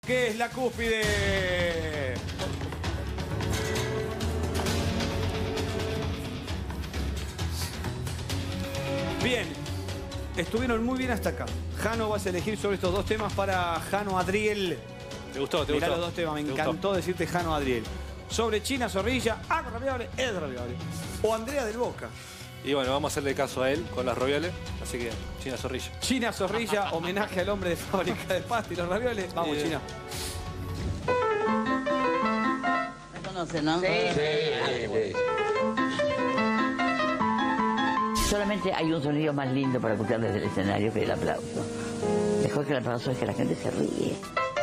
¿Qué es la cúspide? Bien, estuvieron muy bien hasta acá. Jano, vas a elegir sobre estos dos temas para Jano Adriel. ¿Te gustó? ¿Te Mirá gustó? los dos temas, me ¿Te encantó gustó? decirte Jano Adriel. Sobre China Zorrilla, Agua Raviole, es Raviole. O Andrea del Boca. Y bueno, vamos a hacerle caso a él con las ravioles. Así que, China Zorrilla. China Zorrilla, homenaje al hombre de fábrica de pasta y los ravioles. Vamos, China. ¿Me conoce, no? Sí. Solamente hay un sonido más lindo para escuchar desde el escenario que el aplauso. Mejor que el aplauso es que la gente se ríe.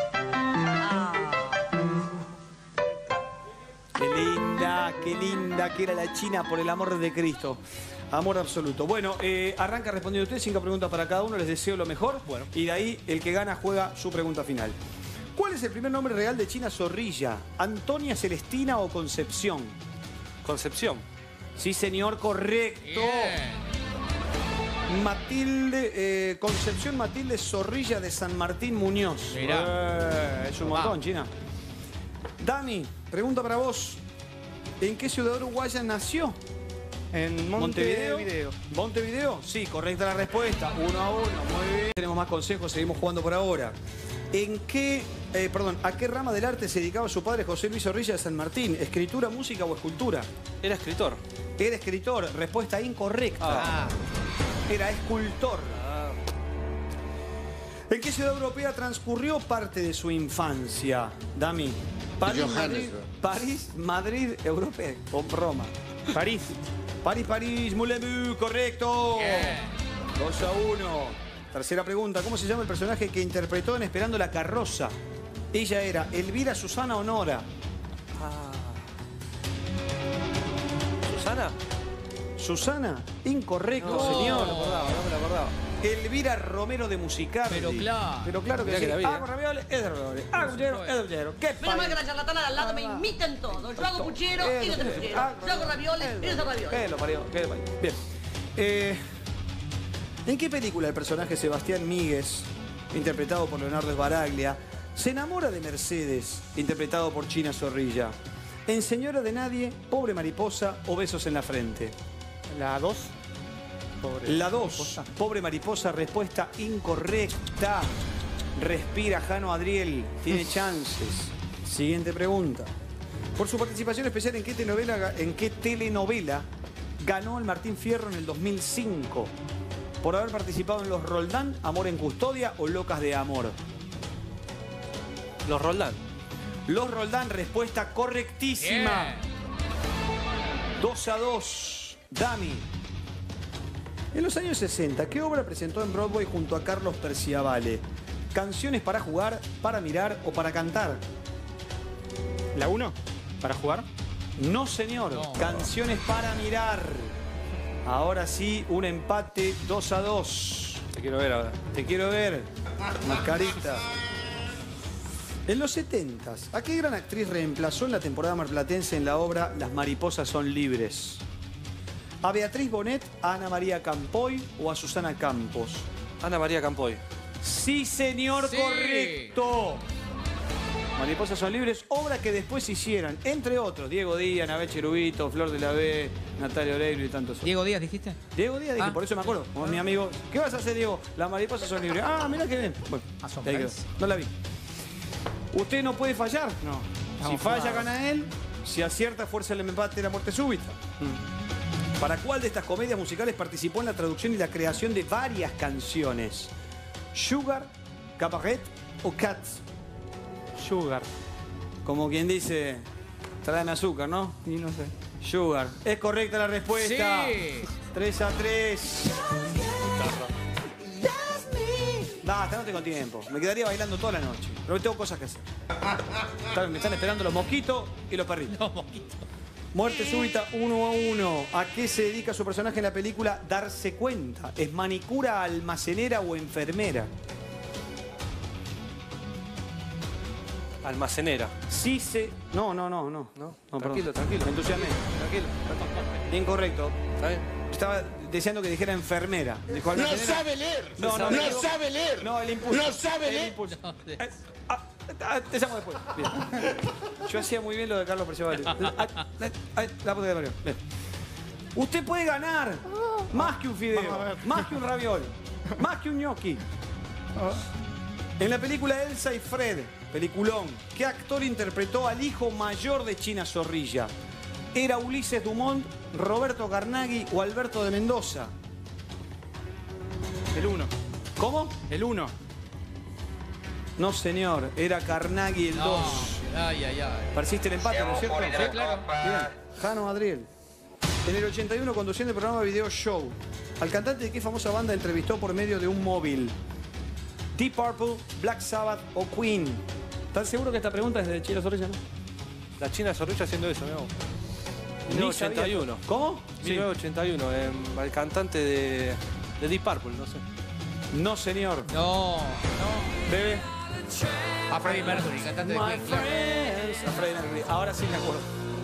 Qué linda que era la China, por el amor de Cristo. Amor absoluto. Bueno, arranca respondiendo usted, 5 preguntas para cada uno, les deseo lo mejor. Bueno. Y de ahí, el que gana juega su pregunta final. ¿Cuál es el primer nombre real de China Zorrilla? ¿Antonia, Celestina o Concepción? Concepción. Sí, señor, correcto. Matilde, Concepción Matilde Zorrilla de San Martín Muñoz. Mirá. Es un montón, China. Dani, pregunta para vos. ¿En qué ciudad uruguaya nació? En ¿Montevideo? ¿Montevideo? Sí, correcta la respuesta. 1-1, muy bien. Tenemos más consejos, seguimos jugando por ahora. ¿A qué rama del arte se dedicaba su padre José Luis Zorrilla de San Martín? ¿Escritura, música o escultura? Era escritor. Era escritor, respuesta incorrecta. Era escultor. ¿En qué ciudad europea transcurrió parte de su infancia, Dami? París, Madrid, Europa o Roma. París. París, Moulin, correcto. 2-1. Tercera pregunta, ¿cómo se llama el personaje que interpretó en Esperando la carroza? Ella era Elvira, Susana o Nora. ¿Susana? Susana, incorrecto, señor. No me la acordaba. Elvira Romero de Musicardi. Pero claro que Mirá sí. que la vi, Hago raviole, es de raviole. Hago puchero, es de puchero. ¿Qué Menos mal que la charlatana de al lado me imitan todo. Yo hago puchero, ellos hacen puchero. Yo hago ravioles, ellos hacen ravioles. ¿Qué lo parió? ¿Qué lo parió? Bien. ¿En qué película el personaje Sebastián Míguez, interpretado por Leonardo Sbaraglia, se enamora de Mercedes, interpretado por China Zorrilla? ¿En Señora de Nadie, Pobre Mariposa o Besos en la Frente? La 2. La 2, Pobre Mariposa, respuesta incorrecta. Respira, Jano Adriel, tiene chances. Siguiente pregunta. Por su participación especial, ¿en qué telenovela ganó el Martín Fierro en el 2005? Por haber participado en Los Roldán, Amor en Custodia o Locas de Amor. Los Roldán. Los Roldán, respuesta correctísima. 2-2. Dami. En los años 60, ¿qué obra presentó en Broadway junto a Carlos Perciavale? ¿Canciones para jugar, para mirar o para cantar? ¿La 1? ¿Para jugar? No, señor. No. Canciones para mirar. Ahora sí, un empate 2-2. Te quiero ver ahora. Te quiero ver. Mascarita. En los 70s, ¿a qué gran actriz reemplazó en la temporada marplatense en la obra Las mariposas son libres? ¿A Beatriz Bonet, a Ana María Campoy o a Susana Campos? Ana María Campoy. Sí, señor, Sí. correcto. Mariposas son libres, obra que después hicieran, entre otros, Diego Díaz, Anabel Cherubito, Flor de la B, Natalia Oreiro y tantos otros. ¿Diego Díaz dijiste? Diego Díaz, dije, por eso me acuerdo. Como mi amigo, ¿qué vas a hacer, Diego? Las mariposas son libres. Ah, mira qué bien. Bueno, ahí quedó. No la vi. Usted no puede fallar. No. Si falla, gana él. Si acierta, fuerza el empate, la muerte súbita. ¿Para cuál de estas comedias musicales participó en la traducción y la creación de varias canciones? ¿Sugar, Cabaret o Cats? Sugar. Como quien dice, tráeme azúcar, ¿no? Y no sé. Sugar. Es correcta la respuesta. Sí. 3-3. Basta, no tengo tiempo. Me quedaría bailando toda la noche. Pero tengo cosas que hacer. Me están esperando los mosquitos y los perritos. Los mosquitos. Muerte súbita 1-1. ¿A qué se dedica su personaje en la película Darse Cuenta? ¿Es manicura, almacenera o enfermera? Almacenera. Sí se... No, Tranquilo, perdón. tranquilo. Me entusiasmé. Tranquilo. Incorrecto. ¿Está bien? Estaba deseando que dijera enfermera. Dijo No almacenera. sabe leer. No No sabe leer. No, el impulso. No sabe El leer. impulso. Te llamo después. Bien. Yo hacía muy bien lo de Carlos Preciavale. La puta de Mario. Bien. Usted puede ganar más que un fideo, más que un raviol, más que un gnocchi. En la película Elsa y Fred, peliculón, ¿qué actor interpretó al hijo mayor de China Zorrilla? ¿Era Ulises Dumont, Roberto Carnaghi o Alberto de Mendoza? El 1. ¿Cómo? El 1. No, señor, era Carnaghi el 2. Ay. Persiste el empate, ¿no es cierto? Sí, claro. Bien, Jano Adriel. En el 81, conduciendo el programa Video Show, ¿al cantante de qué famosa banda entrevistó por medio de un móvil? Deep Purple, Black Sabbath o Queen. ¿Estás seguro que esta pregunta es de China Zorrilla, no? La China Zorrilla haciendo eso, ¿no? Ni sabía. 1981. ¿Cómo? Sí. 1981, el cantante de Deep Purple, no sé. No, señor. No. Bebe. A Freddie Mercury, cantante de My Queen, claro. friends. A Freddie Mercury. Ahora sí me acuerdo.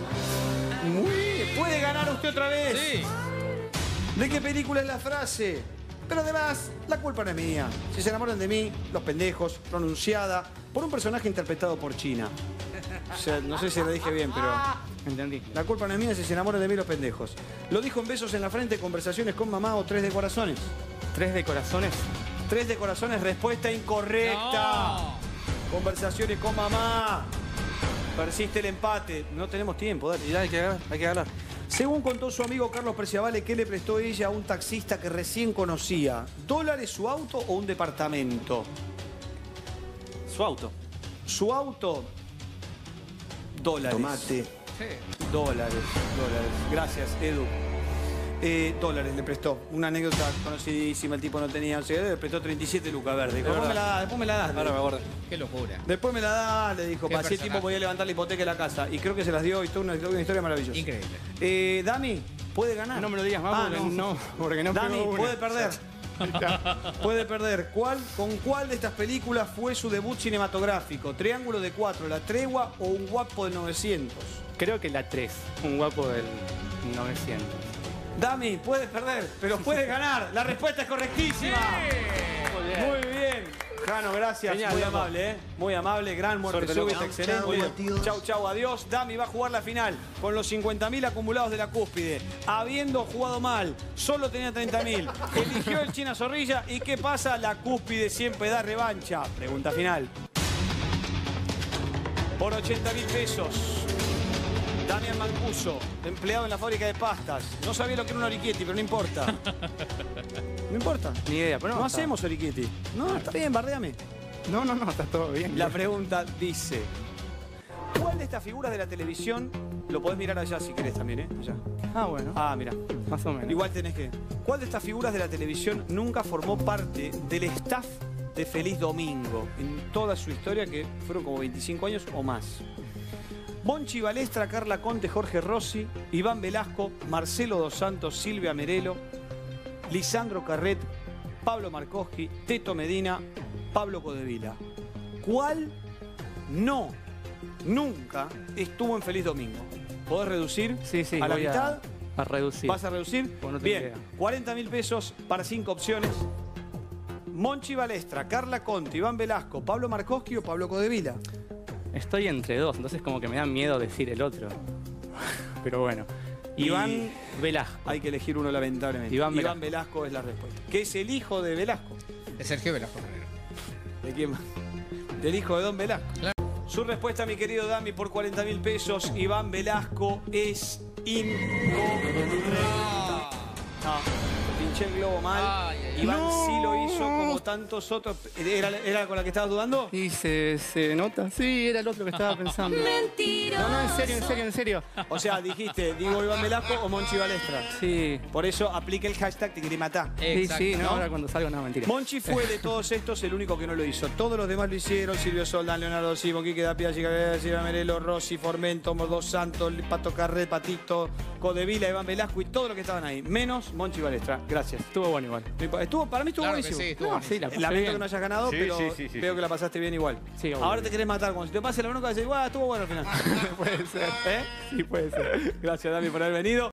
Muy bien. ¿Puede ganar usted otra vez? Sí. ¿De qué película es la frase? Pero además, la culpa no es mía. Si se enamoran de mí, los pendejos, pronunciada por un personaje interpretado por China. O sea, no sé si lo dije bien, pero... Entendí. La culpa no es mía si se enamoran de mí los pendejos. Lo dijo en Besos en la Frente, Conversaciones con Mamá o 3 de Corazones. 3 de corazones. 3 de Corazones, respuesta incorrecta. No. Conversaciones con Mamá. Persiste el empate. No tenemos tiempo, dale. Y ya hay que ganar. Según contó su amigo Carlos Preciavale, ¿qué le prestó ella a un taxista que recién conocía? ¿Dólares su auto o un departamento? Su auto. Su auto, dólares. Tomate. Sí. Dólares. Gracias, Edu. Dólares le prestó. Una anécdota conocidísima, el tipo no tenía, o sea, le prestó 37 lucas verdes. Dijo, después me la das. Ahora me acuerdo. Qué locura. Después me la das, le dijo, Qué para si el tipo personaje. podía levantar la hipoteca de la casa. Y creo que se las dio y tuvo una historia maravillosa. Increíble. Dami, puede ganar. No me lo digas más porque no Dami, pegó una. puede perder. Puede perder. ¿Con cuál de estas películas fue su debut cinematográfico? ¿Triángulo de 4, La Tregua o Un guapo de 900? Creo que la 3. Un guapo del 900. Dami, puedes perder, pero puedes ganar. La respuesta es correctísima. Muy bien. Jano, gracias. Genial, muy loco. amable, ¿eh? Muy amable. Gran muerte Suerte, loco. súbita, excelente. Chau, batidos. Chau, adiós. Dami va a jugar la final con los 50.000 acumulados de la cúspide. Habiendo jugado mal, solo tenía 30.000. Eligió el China Zorrilla. ¿Y qué pasa? La cúspide siempre da revancha. Pregunta final. Por 80.000 pesos. Damián Mancuso, empleado en la fábrica de pastas. No sabía lo que era un orichetti, pero no importa. No importa. Ni idea, pero No está- hacemos orichetti. No, está bien, bardéame. No, está todo bien. La pregunta dice: ¿cuál de estas figuras de la televisión, lo podés mirar allá si querés también, allá. Ah, bueno. Ah, mira. Más o menos. Igual tenés que... ¿Cuál de estas figuras de la televisión nunca formó parte del staff de Feliz Domingo? En toda su historia, que fueron como 25 años o más. Bonchi Balestra, Carla Conte, Jorge Rossi, Iván Velasco, Marcelo Dos Santos, Silvia Merelo, Lisandro Carret, Pablo Markowski, Teto Medina, Pablo Codevila. ¿Cuál nunca estuvo en Feliz Domingo? ¿Podés reducir Sí, a la voy mitad? a reducir. ¿Vas a reducir? Pues no tengo Bien, idea. 40.000 pesos para 5 opciones. Monchi Balestra, Carla Conte, Iván Velasco, Pablo Markowski o Pablo Codevila. Estoy entre dos, entonces como que me da miedo decir el otro. Pero bueno. Iván Velasco. Hay que elegir uno lamentablemente. Iván Velasco es la respuesta. Que es el hijo de Velasco. De Sergio Velasco Carrero. ¿De quién más? Del hijo de Don Velasco. Claro. Su respuesta, mi querido Dami, por 40.000 pesos, Iván Velasco, es incorrecta. No, pinché el globo mal. Ay, ay, ay. Iván No. sí lo hizo como tantos otros. ¿Era con la que estabas dudando? Y se nota. Sí, era el otro que estaba pensando. No, en serio. O sea, dijiste, digo Iván Velasco o Monchi Balestra. Sí. Por eso aplica el hashtag te quería matar. Sí, no, ¿no? ahora cuando salgo, no, mentira. Monchi fue de todos estos el único que no lo hizo. Todos los demás lo hicieron. Silvio Soldán, Leonardo Simo, Quique Dapia, Silvia Merelo, Rossi, Formento, Dos Santos, Pato Carret, Patito, Codevila, Iván Velasco y todos los que estaban ahí. Menos Monchi Balestra. Gracias. Estuvo bueno igual. Para mí estuvo Claro que buenísimo. sí, estuvo No, buenísimo. sí, la pasé Lamento bien. que no hayas ganado, Sí, pero sí, veo que la pasaste bien igual. Sí, obvio. Ahora te querés matar. Cuando se te pase la bronca, decís, estuvo bueno al final. Puede ser. ¿Eh? Sí, puede ser. Gracias, Dami, por haber venido.